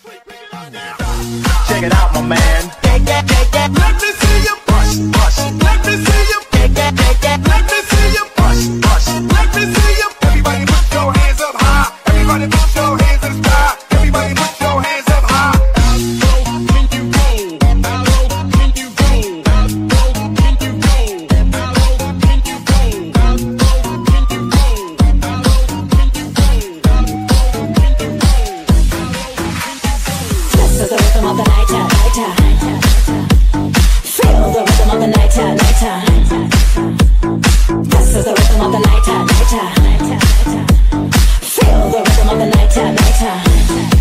Check it out, my man. Let me see you bust, bust. Let me see you. Let me see you bust, bust. Let me see you. Everybody put your hands up high. Everybody put your hands in the sky. Everybody put your hands up high. How low can you go? How low can you go? How low can you go? How low can you go? How low can you go? How low can you go? How low can you go? This is the rhythm of the night time. Feel the rhythm of the night time. This is the rhythm of the night time. Feel the rhythm of the night time.